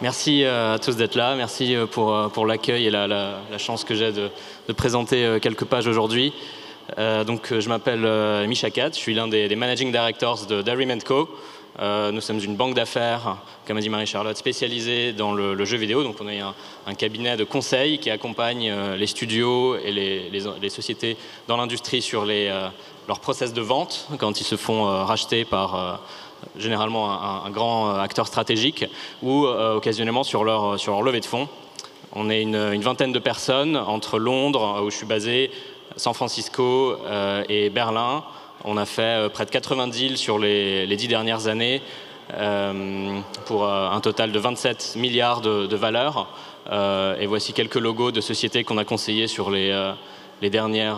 Merci à tous d'être là. Merci pour l'accueil et la chance que j'ai de présenter quelques pages aujourd'hui. Je m'appelle Misha Kat, je suis l'un des Managing Directors de Darim & Co. Nous sommes une banque d'affaires, comme a dit Marie-Charlotte, spécialisée dans le jeu vidéo. Donc on est un cabinet de conseil qui accompagne les studios et les sociétés dans l'industrie sur leurs process de vente quand ils se font racheter par généralement un grand acteur stratégique ou occasionnellement sur leur levée de fonds. On est une vingtaine de personnes entre Londres, où je suis basé, San Francisco et Berlin. On a fait près de 80 deals sur les 10 dernières années pour un total de 27 milliards de valeur. Et voici quelques logos de sociétés qu'on a conseillées sur les dernières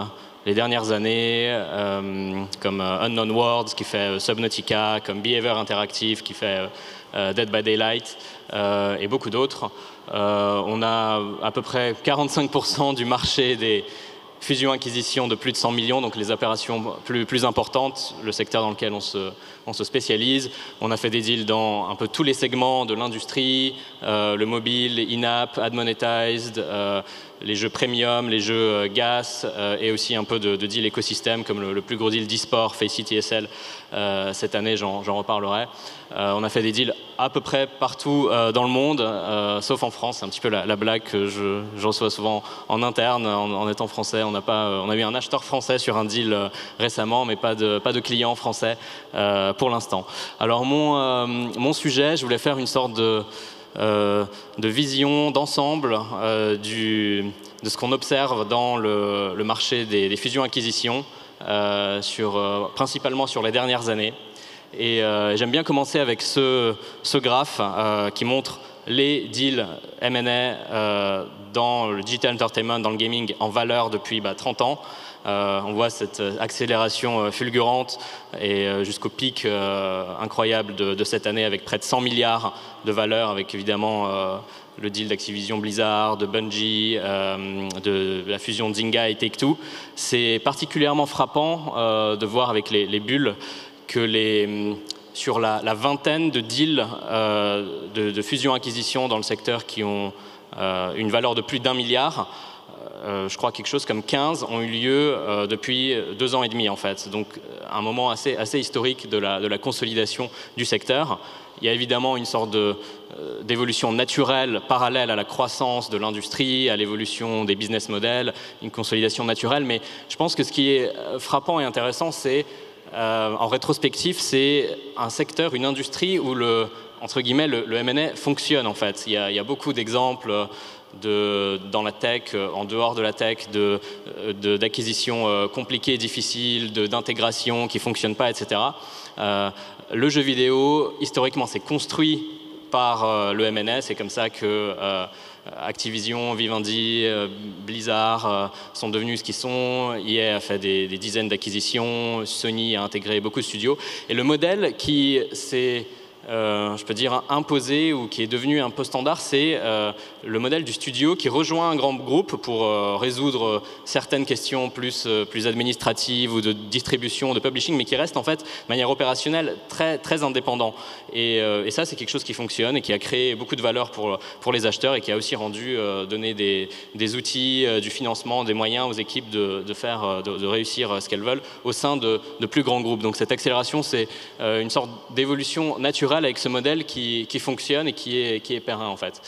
années, comme Unknown Worlds qui fait Subnautica, comme Behavior Interactive qui fait Dead by Daylight et beaucoup d'autres. On a à peu près 45% du marché des fusion-acquisition de plus de 100 millions, donc les opérations plus importantes, le secteur dans lequel on se spécialise. On a fait des deals dans un peu tous les segments de l'industrie, le mobile, in-app, ad-monetized, les jeux premium, les jeux gas, et aussi un peu de deals écosystème, comme le plus gros deal d'e-sport, Faceit TSL, cette année, j'en reparlerai. On a fait des deals à peu près partout dans le monde, sauf en France. C'est un petit peu la blague que je reçois souvent en interne, en étant français. On a eu un acheteur français sur un deal récemment, mais pas de client français pour l'instant. Alors mon sujet, je voulais faire une sorte de vision d'ensemble de ce qu'on observe dans le marché des fusions-acquisitions, principalement sur les dernières années. Et j'aime bien commencer avec ce graphe qui montre les deals M&A dans le digital entertainment, dans le gaming, en valeur depuis 30 ans. On voit cette accélération fulgurante et jusqu'au pic incroyable de cette année avec près de 100 milliards de valeur, avec évidemment le deal d'Activision Blizzard, de Bungie, de la fusion de Zynga et Take-Two. C'est particulièrement frappant de voir avec les bulles que sur la vingtaine de deals de fusion-acquisition dans le secteur qui ont une valeur de plus d'1 milliard, je crois quelque chose comme 15 ont eu lieu depuis 2 ans et demi en fait. Donc un moment assez historique de la consolidation du secteur. Il y a évidemment une sorte d'évolution naturelle parallèle à la croissance de l'industrie, à l'évolution des business models, une consolidation naturelle. Mais je pense que ce qui est frappant et intéressant, c'est en rétrospective, c'est un secteur, une industrie où entre guillemets, le M&A fonctionne en fait. Il y a beaucoup d'exemples dans la tech, en dehors de la tech, d'acquisitions compliquées, difficiles, d'intégration qui ne fonctionnent pas, etc. Le jeu vidéo, historiquement, c'est construit par le M&A. C'est comme ça que Activision, Vivendi, Blizzard sont devenus ce qu'ils sont. EA a fait des dizaines d'acquisitions. Sony a intégré beaucoup de studios. Et le modèle qui s'est je peux dire imposé ou qui est devenu un peu standard, c'est le modèle du studio qui rejoint un grand groupe pour résoudre certaines questions plus administratives ou de distribution, de publishing, mais qui reste en fait de manière opérationnelle très indépendant. Et ça, c'est quelque chose qui fonctionne et qui a créé beaucoup de valeur pour les acheteurs et qui a aussi donné des outils, du financement, des moyens aux équipes de réussir ce qu'elles veulent au sein de plus grands groupes. Donc cette accélération, c'est une sorte d'évolution naturelle avec ce modèle qui fonctionne et qui est périn en fait.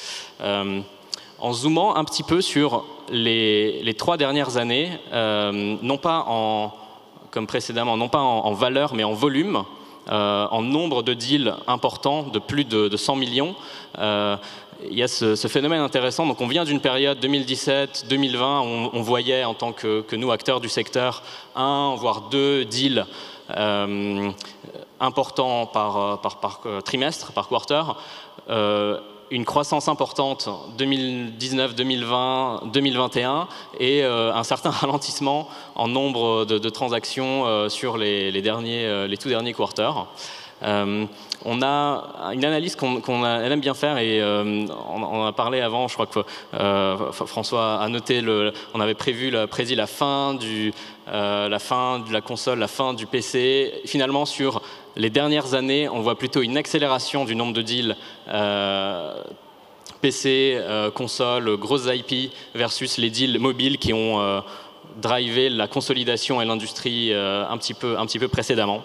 En zoomant un petit peu sur les 3 dernières années, non pas comme précédemment, non pas en valeur mais en volume, en nombre de deals importants de plus de 100 millions, il y a ce phénomène intéressant. Donc on vient d'une période 2017-2020, on voyait en tant que nous, acteurs du secteur, 1 voire 2 deals importants par trimestre, par quarter, une croissance importante 2019, 2020, 2021 et un certain ralentissement en nombre de transactions sur les tout derniers quarters. On a une analyse elle aime bien faire et on en a parlé avant, je crois que François a noté, on avait prédit la fin de la console, la fin du PC. Finalement, sur les dernières années, on voit plutôt une accélération du nombre de deals PC, console, grosses IP versus les deals mobiles qui ont drivé la consolidation et l'industrie un petit peu précédemment.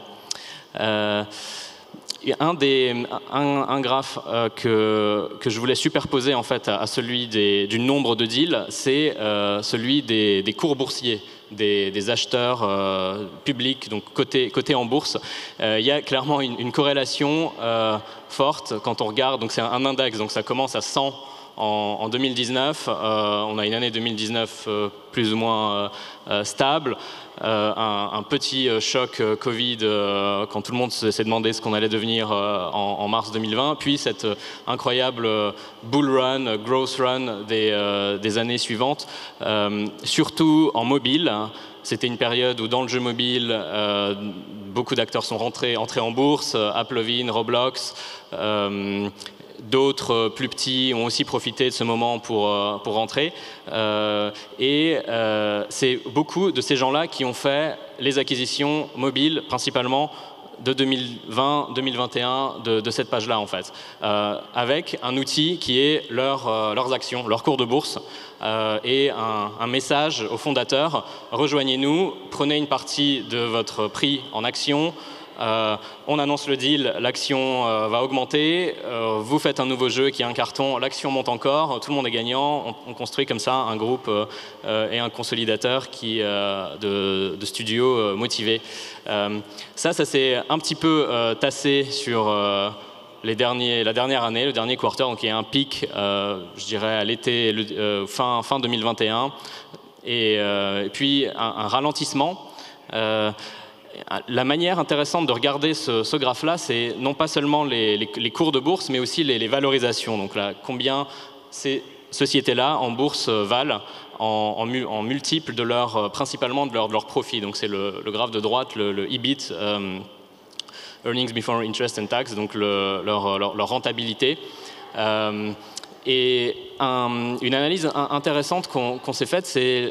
Un graphe que je voulais superposer en fait à celui du nombre de deals, c'est celui des cours boursiers des acheteurs publics, donc cotés en bourse. Il y a clairement une corrélation forte quand on regarde, donc c'est un index, donc ça commence à 100 en 2019, on a une année 2019 plus ou moins stable, un petit choc Covid quand tout le monde s'est demandé ce qu'on allait devenir en mars 2020, puis cette incroyable bull run, growth run des années suivantes, surtout en mobile. C'était une période où dans le jeu mobile, beaucoup d'acteurs sont entrés en bourse, Applovin, Roblox, d'autres plus petits ont aussi profité de ce moment pour rentrer. C'est beaucoup de ces gens-là qui ont fait les acquisitions mobiles, principalement de 2020-2021 de cette page-là, en fait. Avec un outil qui est leurs actions, leur cours de bourse, et un message aux fondateurs: rejoignez-nous, prenez une partie de votre prix en actions. On annonce le deal, l'action va augmenter, vous faites un nouveau jeu qui est un carton, l'action monte encore, tout le monde est gagnant, on construit comme ça un groupe et un consolidateur de studios motivés. Ça s'est un petit peu tassé sur la dernière année, le dernier quarter, donc il y a un pic, je dirais à l'été, fin 2021, et puis un ralentissement. La manière intéressante de regarder ce graphe-là, c'est non pas seulement les cours de bourse, mais aussi les valorisations. Donc là, combien ces sociétés-là en bourse valent en multiples principalement de leur profit. Donc c'est le graphe de droite, le EBIT, Earnings Before Interest and Tax, donc leur rentabilité. Et une analyse intéressante qu'on s'est faite, c'est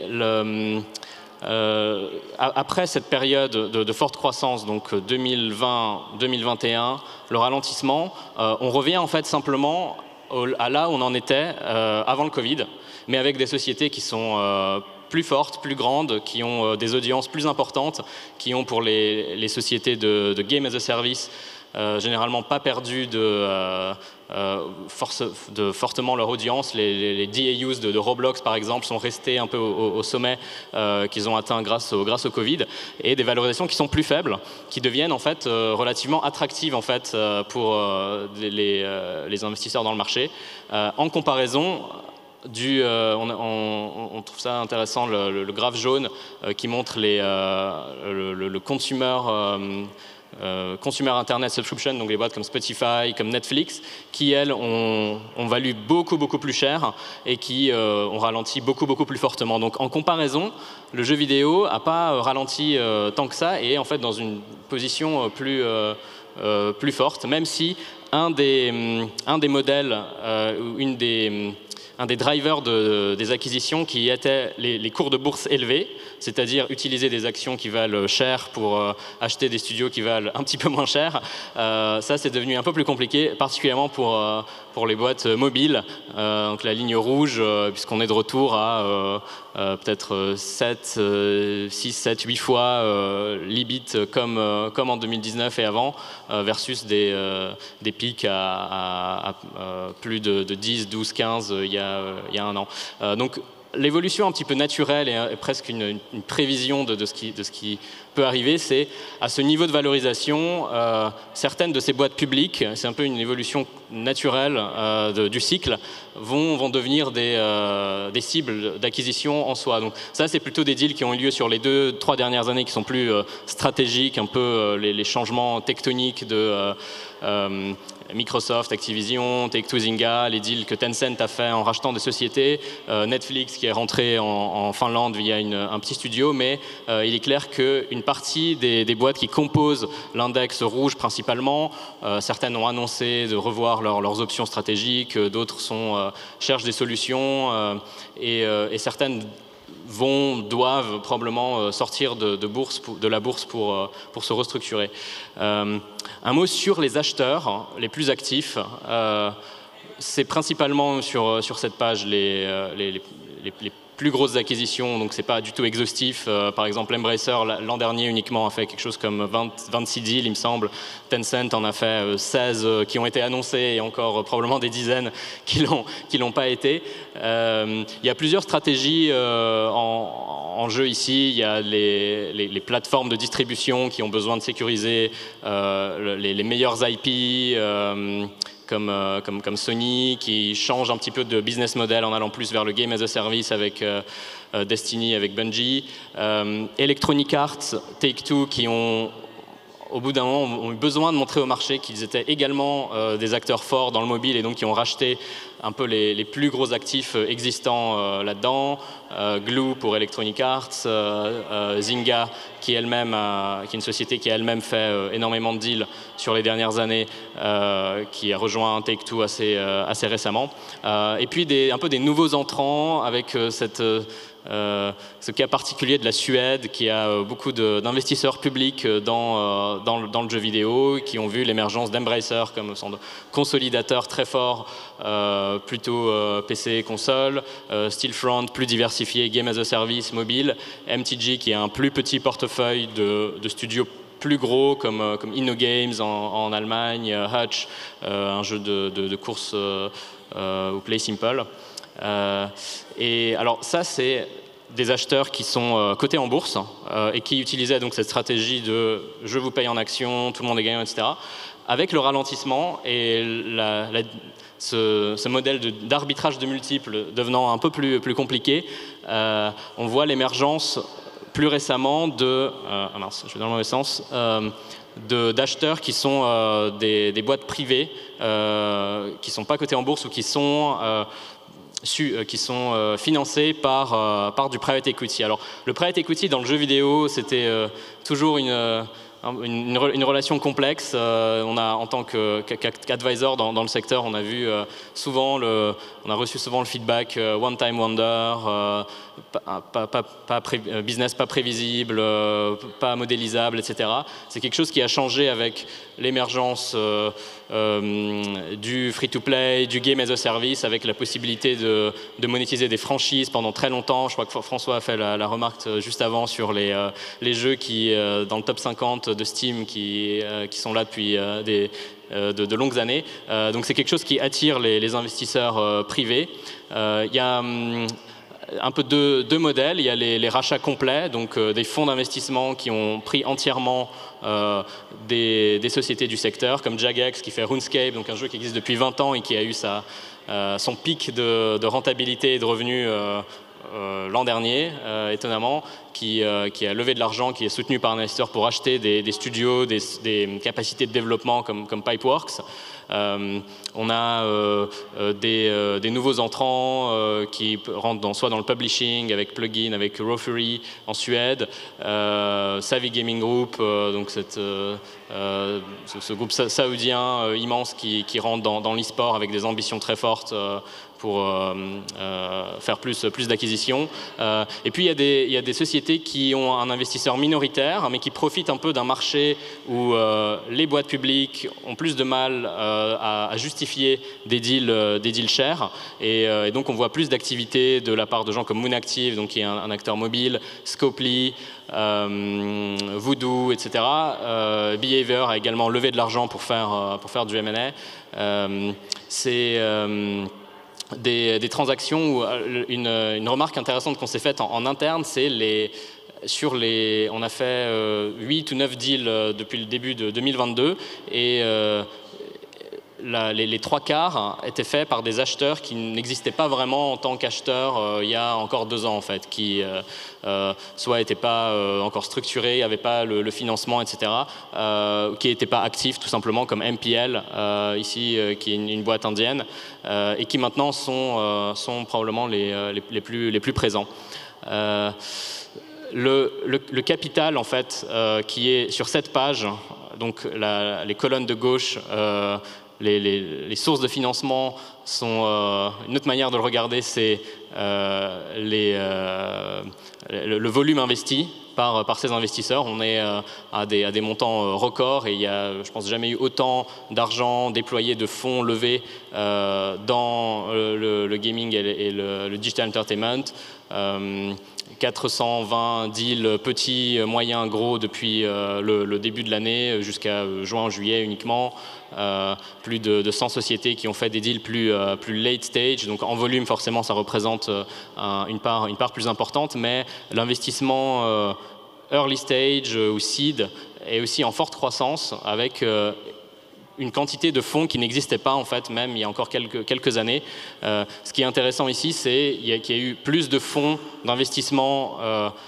après cette période de forte croissance, donc 2020-2021, le ralentissement, on revient en fait simplement à là où on en était avant le Covid, mais avec des sociétés qui sont plus fortes, plus grandes, qui ont des audiences plus importantes, qui ont pour les sociétés de Game as a Service généralement pas perdu fortement leur audience. Les DAUs de Roblox, par exemple, sont restés un peu au sommet qu'ils ont atteint grâce au Covid, et des valorisations qui sont plus faibles, qui deviennent en fait relativement attractives en fait pour les investisseurs dans le marché. En comparaison, on trouve ça intéressant, le graphe jaune qui montre le consumer Internet Subscription, donc les boîtes comme Spotify, comme Netflix, qui elles ont valu beaucoup plus cher et qui ont ralenti beaucoup plus fortement. Donc en comparaison, le jeu vidéo n'a pas ralenti tant que ça et est en fait dans une position plus forte, même si un des modèles, un des drivers des acquisitions qui étaient les cours de bourse élevés, c'est-à-dire utiliser des actions qui valent cher pour acheter des studios qui valent un petit peu moins cher. Ça, c'est devenu un peu plus compliqué, particulièrement pour les boîtes mobiles. Donc la ligne rouge, puisqu'on est de retour à peut-être 6, 7, 8 fois l'EBIT comme en 2019 et avant, versus des pics à plus de 10, 12, 15 il y a un an. Donc l'évolution un petit peu naturelle et presque une prévision de ce qui peut arriver, c'est à ce niveau de valorisation, certaines de ces boîtes publiques, c'est un peu une évolution naturelle du cycle, vont devenir des cibles d'acquisition en soi. Donc ça, c'est plutôt des deals qui ont eu lieu sur les 2-3 dernières années, qui sont plus stratégiques, un peu les changements tectoniques Microsoft, Activision, Take-Two, Zynga, les deals que Tencent a fait en rachetant des sociétés, Netflix qui est rentré en Finlande via un petit studio, mais il est clair qu'une partie des boîtes qui composent l'index rouge principalement, certaines ont annoncé de revoir leurs options stratégiques, d'autres cherchent des solutions et certaines doivent probablement sortir de la bourse pour se restructurer. Un mot sur les acheteurs les plus actifs. C'est principalement sur cette page les plus grosses acquisitions, donc c'est pas du tout exhaustif. Par exemple, Embracer, l'an dernier uniquement, a fait quelque chose comme 26 deals, il me semble. Tencent en a fait 16 qui ont été annoncés et encore probablement des dizaines qui l'ont pas été. Il y a plusieurs stratégies en jeu ici. Il y a les plateformes de distribution qui ont besoin de sécuriser les meilleurs IP, comme Sony, qui change un petit peu de business model en allant plus vers le game as a service avec Destiny, avec Bungie. Electronic Arts, Take-Two, qui au bout d'un moment, ont eu besoin de montrer au marché qu'ils étaient également des acteurs forts dans le mobile et donc qui ont racheté un peu les plus gros actifs existants là-dedans. Glu pour Electronic Arts, Zynga, qui est une société qui a elle-même fait énormément de deals sur les dernières années, qui a rejoint Take-Two assez récemment. Et puis un peu des nouveaux entrants avec ce cas particulier de la Suède, qui a beaucoup d'investisseurs publics dans le jeu vidéo, qui ont vu l'émergence d'Embracer comme consolidateur très fort, plutôt PC, console, Stillfront, plus diversifié, game as a service, mobile, MTG, qui a un plus petit portefeuille de studios plus gros comme InnoGames en Allemagne, Hutch, un jeu de course ou Play Simple. Et alors ça, c'est des acheteurs qui sont cotés en bourse et qui utilisaient donc cette stratégie de « je vous paye en actions, tout le monde est gagnant », etc. Avec le ralentissement et ce modèle d'arbitrage de multiples devenant un peu plus compliqué, on voit l'émergence plus récemment mince, je vais dans le mauvais sens, d'acheteurs qui sont des boîtes privées, qui ne sont pas cotées en bourse ou qui sont financés par du private equity. Alors, le private equity dans le jeu vidéo, c'était toujours une relation complexe. En tant qu'advisor dans le secteur, on a vu on a reçu souvent le feedback one time wonder, business pas prévisible, pas modélisable, etc. C'est quelque chose qui a changé avec l'émergence du free-to-play, du game as a service, avec la possibilité de monétiser des franchises pendant très longtemps. Je crois que François a fait la remarque juste avant sur les jeux dans le top 50 de Steam qui sont là depuis de longues années. Donc c'est quelque chose qui attire les investisseurs privés. Il y a un peu deux modèles. Il y a les rachats complets, donc des fonds d'investissement qui ont pris entièrement des sociétés du secteur, comme Jagex qui fait RuneScape, donc un jeu qui existe depuis 20 ans et qui a eu son pic de rentabilité et de revenus l'an dernier, étonnamment, qui a levé de l'argent, qui est soutenu par un investisseur pour acheter des studios, des capacités de développement comme Pipeworks. On a des nouveaux entrants qui rentrent soit dans le publishing avec Plugin, avec Rofury en Suède, Savvy Gaming Group, donc ce groupe saoudien immense qui rentre dans l'e-sport avec des ambitions très fortes pour faire plus d'acquisitions. Et puis il y a des sociétés qui ont un investisseur minoritaire, mais qui profitent un peu d'un marché où les boîtes publiques ont plus de mal à justifier des deals chers. Et donc on voit plus d'activités de la part de gens comme Moonactive, donc qui est un acteur mobile, Scopely, Voodoo, etc. Behavior a également levé de l'argent pour faire du M&A. C'est des transactions où une remarque intéressante qu'on s'est faite en interne, c'est on a fait 8 ou 9 deals depuis le début de 2022 et les trois quarts étaient faits par des acheteurs qui n'existaient pas vraiment en tant qu'acheteurs il y a encore 2 ans en fait, qui soit n'étaient pas encore structurés, n'avaient pas le financement, etc., qui n'étaient pas actifs tout simplement, comme MPL ici, qui est une boîte indienne, et qui maintenant sont probablement les plus présents. Le capital en fait qui est sur cette page, donc les colonnes de gauche, les sources de financement sont une autre manière de le regarder, c'est le volume investi par ces investisseurs. On est à des montants records et il y a, je pense, jamais eu autant d'argent déployé, de fonds levés dans le gaming et le digital entertainment. 420 deals petits, moyens, gros depuis le début de l'année jusqu'à juin-juillet uniquement. Plus de 100 sociétés qui ont fait des deals plus late stage. Donc en volume, forcément, ça représente une part plus importante, mais l'investissement early stage ou seed est aussi en forte croissance avec une quantité de fonds qui n'existait pas en fait même il y a encore quelques années. Ce qui est intéressant ici, c'est qu'il y a eu plus de fonds d'investissement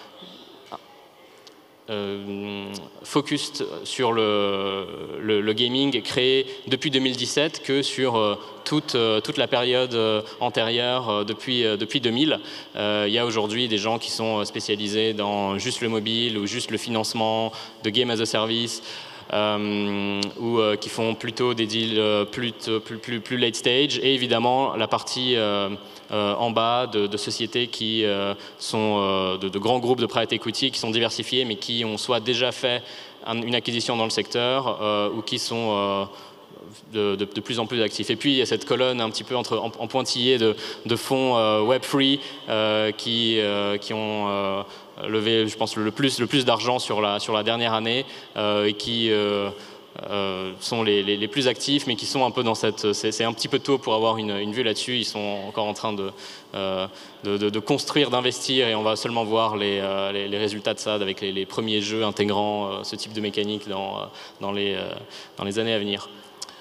focused sur le gaming créé depuis 2017 que sur toute la période antérieure depuis 2000. Il y a aujourd'hui des gens qui sont spécialisés dans juste le mobile ou juste le financement de game as a service. Ou qui font plutôt des deals plus late stage, et évidemment la partie en bas de sociétés qui sont de grands groupes de private equity qui sont diversifiés mais qui ont soit déjà fait une acquisition dans le secteur ou qui sont de plus en plus actifs. Et puis il y a cette colonne un petit peu en pointillé de fonds Web3 qui ont levé, je pense, le plus d'argent sur la dernière année et qui sont les plus actifs, mais qui sont un peu dans cette... C'est un petit peu tôt pour avoir une vue là-dessus. Ils sont encore en train de construire, d'investir, et on va seulement voir les résultats de ça avec les premiers jeux intégrant ce type de mécanique dans les années à venir.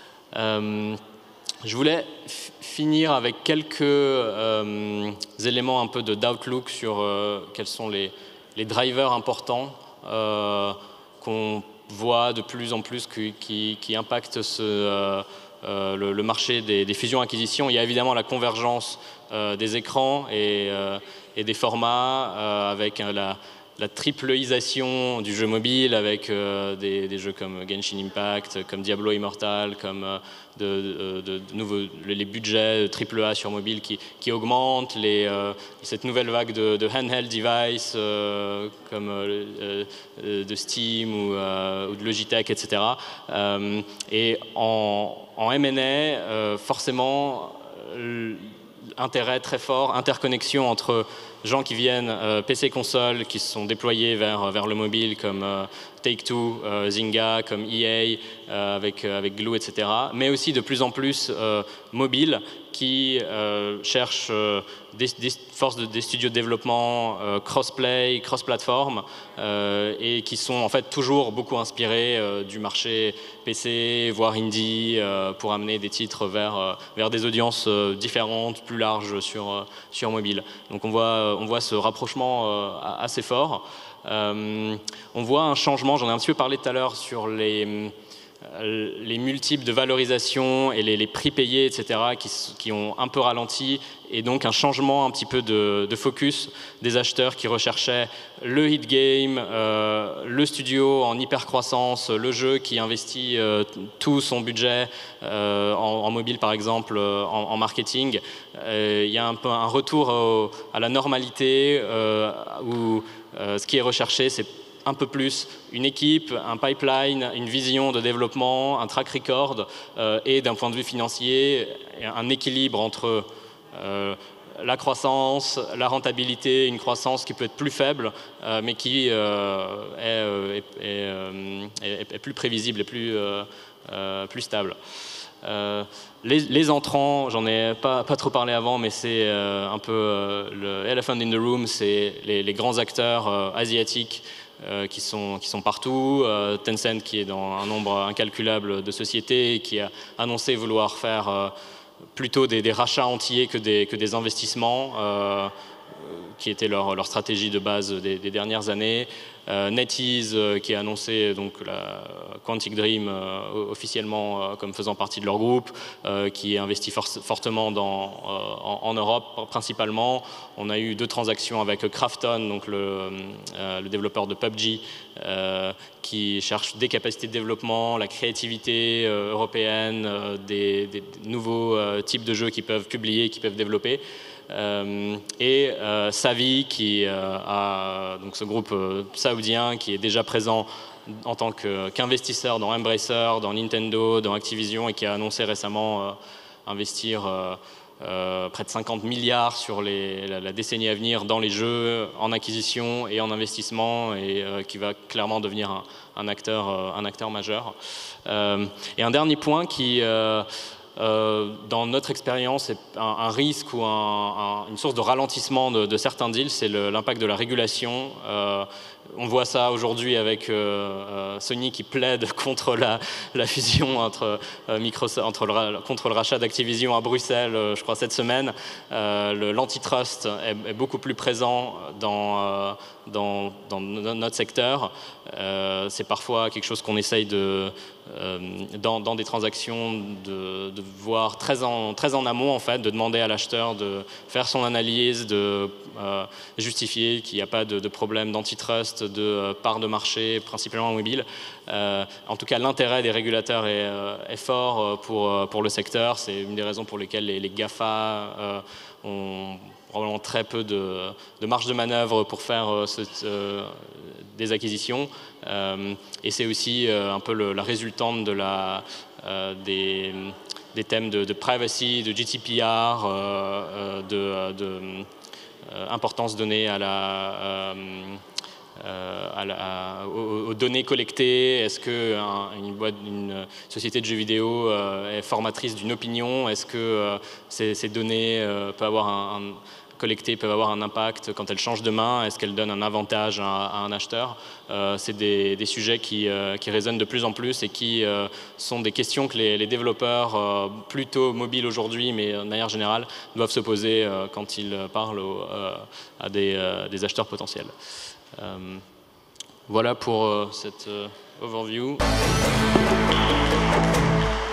Je voulais finir avec quelques éléments un peu d'outlook sur quels sont les drivers importants qu'on voit de plus en plus qui impactent le marché des fusions-acquisitions. Il y a évidemment la convergence des écrans et des formats avec la tripleisation du jeu mobile avec des jeux comme Genshin Impact, comme Diablo Immortal, comme les budgets AAA sur mobile qui augmentent, cette nouvelle vague de handheld device comme de Steam ou de Logitech, etc. Et en M&A, forcément, intérêt très fort, interconnexion entre gens qui viennent PC-console, qui se sont déployés vers le mobile, comme Take-Two, Zynga, comme EA, avec Glu, etc. Mais aussi de plus en plus mobile, qui cherchent des studios de développement cross-play, cross-platform, et qui sont en fait toujours beaucoup inspirés du marché PC, voire indie, pour amener des titres vers des audiences différentes, plus larges sur mobile. Donc on voit ce rapprochement assez fort. On voit un changement, j'en ai un petit peu parlé tout à l'heure, sur les multiples de valorisation et les prix payés, etc., qui ont un peu ralenti, et donc un changement un petit peu de focus des acheteurs qui recherchaient le hit game, le studio en hyper croissance, le jeu qui investit tout son budget en mobile par exemple, en marketing. Il y a un peu un retour à la normalité où ce qui est recherché, c'est un peu plus une équipe, un pipeline, une vision de développement, un track record et d'un point de vue financier, un équilibre entre la croissance, la rentabilité, une croissance qui peut être plus faible mais qui est plus prévisible et plus stable. Les entrants, j'en ai pas trop parlé avant, mais c'est un peu le elephant in the room, c'est les grands acteurs asiatiques qui sont partout, Tencent qui est dans un nombre incalculable de sociétés et qui a annoncé vouloir faire plutôt des rachats entiers que des investissements, qui était leur stratégie de base des dernières années. NetEase qui a annoncé donc la Quantic Dream officiellement comme faisant partie de leur groupe, qui investit fortement en Europe principalement. On a eu 2 transactions avec Krafton, donc le développeur de PUBG, qui cherche des capacités de développement, la créativité européenne, des nouveaux types de jeux qu'ils peuvent publier, qu'ils peuvent développer. Et Savvy qui a donc ce groupe saoudien qui est déjà présent en tant qu'investisseur dans Embracer, dans Nintendo, dans Activision et qui a annoncé récemment investir près de 50 milliards sur la décennie à venir dans les jeux, en acquisition et en investissement, et qui va clairement devenir un acteur majeur. Et un dernier point qui dans notre expérience, est un risque ou une source de ralentissement de certains deals, c'est l'impact de la régulation. On voit ça aujourd'hui avec Sony qui plaide contre la fusion contre le rachat d'Activision à Bruxelles, je crois cette semaine. L'antitrust est beaucoup plus présent dans notre secteur. C'est parfois quelque chose qu'on essaye dans des transactions de voir très en amont, en fait, de demander à l'acheteur de faire son analyse, de justifier qu'il n'y a pas de problème d'antitrust, de part de marché, principalement mobile. En tout cas, l'intérêt des régulateurs est fort pour le secteur. C'est une des raisons pour lesquelles les GAFA ont probablement très peu de marge de manœuvre pour faire des acquisitions. Et c'est aussi un peu la résultante des thèmes de privacy, de GDPR, importance donnée aux données collectées. Est-ce qu'une société de jeux vidéo est formatrice d'une opinion? Est-ce que ces données collectées peuvent avoir un impact quand elles changent de main? Est-ce qu'elles donnent un avantage à un acheteur? C'est des sujets qui résonnent de plus en plus et qui sont des questions que les développeurs, plutôt mobiles aujourd'hui, mais de manière générale, doivent se poser quand ils parlent à des acheteurs potentiels. Voilà pour cette overview.